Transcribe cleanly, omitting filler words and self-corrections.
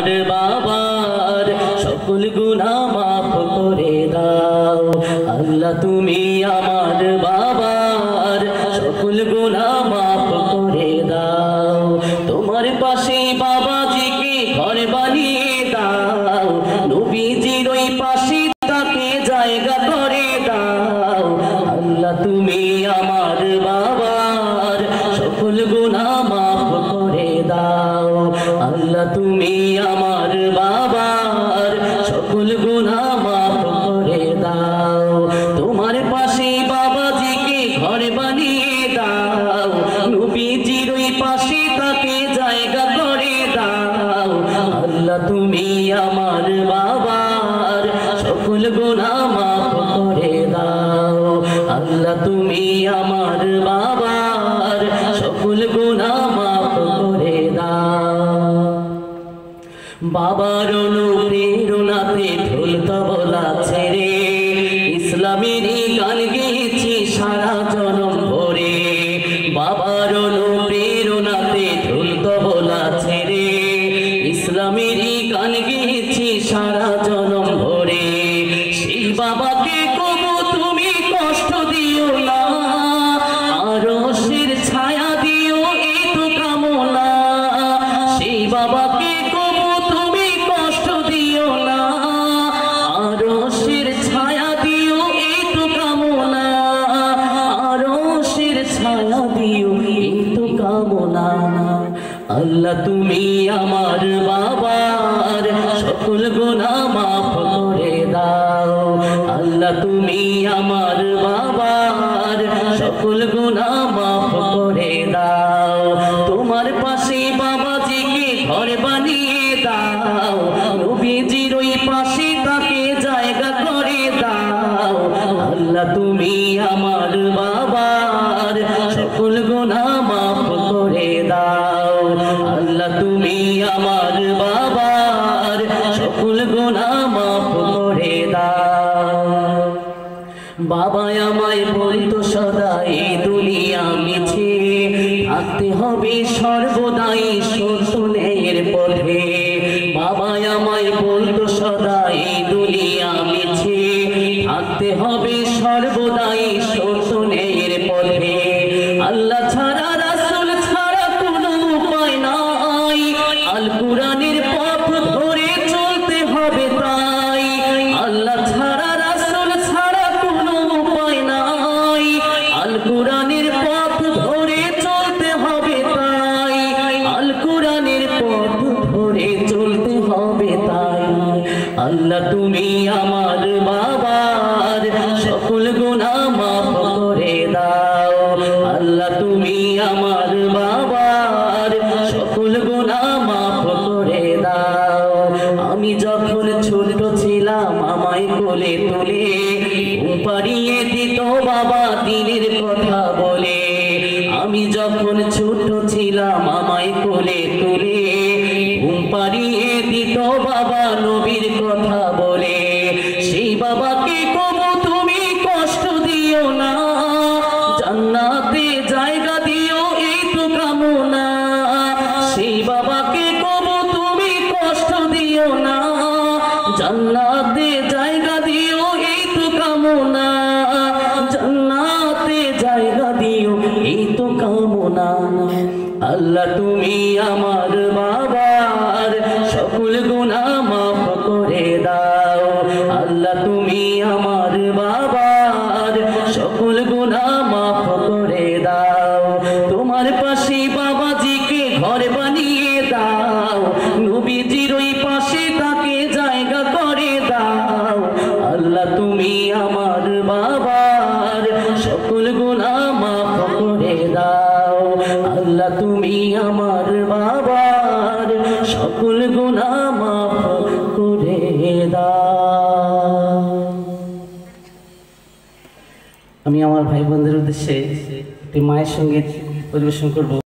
আমার বাবার সকল গুনাহ মাফ করে দাও। আল্লাহ তুমি আমার বাবার সকল গুনাহ মাফ করে দাও। তোমার পাশে বাবাজিকে ঘর বানিয়ে দাও, নবীজির ওই পাশে তাকে জায়গা করে দাও। আল্লাহ তুমি আমার বাবার সকল গুনাহ মাফ করে দাও। আল্লাহ তুমি আমার বাবার সকল গুনাহ মাফ করে দাও। তোমার পাশে বাবাজিকে ঘর বানিয়ে দাও, নবীজির ওই পাশে তাকে জায়গা করে দাও। আল্লাহ তুমি আমার বাবার সকল গুনাহ মাফ করে দাও। আল্লাহ তুমি আমার বাবার সকল গুনাহ মাফ করে দাও। বাবার অনুপ্রেরণাতে ঢোল তবলা ছেড়ে ইসলামেরই গান গেয়েছি সারা জনম ভরে। বাবার অনুপ্রেরণাতে ঢোল তবলা ছেড়ে ইসলামেরই গান গেয়েছি সারা জনম ভরে। সেই বাবাকে কবু তুমি কষ্ট দিও না, আরশের ছায়া দিও এই তো কামনা। সেই বাবাকে কবু তুমি কষ্ট দিও না, আরশের ছায়া দিও এই তো কামনা। আরশের ছায়া দিও এই তো কামনা। আল্লাহ তুমি আমার বাবার সকল গুনাহ মাফ করে দাও। আল্লাহ তুমি আমার বাবার সকল গুনাহ মাফ করে দাও। তোমার পাশে বাবাজিকে ঘর বানিয়ে দাও, নবীজির ওই পাশে তাকে জায়গা করে দাও। আল্লাহ তুমি আমার বাবার সকল গুনাহ মাফ করে দাও। আল্লাহ তুমি আমার বাবার সকল গুনাহ মাফ করে দাও। বাবা আমায় বলতো সদা এই দুনিয়া মিছে, থাকতে হবে সর্বদাই সত্য ন্যায়ের পথে। বাবা আমায় বলতো সদা এই দুনিয়া মিছে, থাকতে হবে সর্বদাই সত্য ন্যায়ের পথে। আল্লাহ ছাড়া রাসূল ছাড়া কোনো উপায় নাই, আল কুরআনের পথ ধরে চলতে হবে তাই। আল্লাহ ছাড়া রাসূল ছাড়া কোনো উপায় নাই, আল কুরআনের পথ ধরে চলতে হবে তাই। আল কুরআনের পথ ধরে চলতে হবে তাই। আল্লাহ তুমি আমার বাবার সকল গুনাহ মাফ করে দাও। আল্লাহ তুমি আমার বাবার সকল গুনাহ মাফ করে দাও। আমি যখন ছোট ছিলাম আমায় কোলে তুলে ঘুম পাড়িয়ে দিত বাবা দিনের কথা বলে। আমি যখন ছোট ছিলাম আমায় কোলে তুলে ঘুম পাড়িয়ে দিত বাবা নবীর কথা বলে। সেই বাবাকে কবু তুমি কষ্ট দিও না, জান্নাতে জায়গা দিও এই তো কামনা। সেই বাবাকে কবু তুমি কষ্ট দিও না, জান্নাতে জায়গা দিও এই তো কামনা। জান্নাতে জায়গা দিও এই তো কামনা। আল্লাহ তুমি আমার বাবার সকল গুনাহ মাফ করে দাও। আল্লাহ তুমি আমার বাবার সকল গুনাহ মাফ করে দাও। তোমার পাশে বাবাজিকে ঘর বানিয়ে দাও, নবীজির ওই পাশে তাকে জায়গা করে দাও। আল্লাহ তুমি আমার বাবার সকল গুনাহ মাফ করে দাও। আল্লাহ তুমি আমার বাবার সকল গুনাহ মাফ করে দাও। আমি আমার ভাই বোনদের উদ্দেশ্যে একটি মায়ের সঙ্গীত পরিবেশন করব।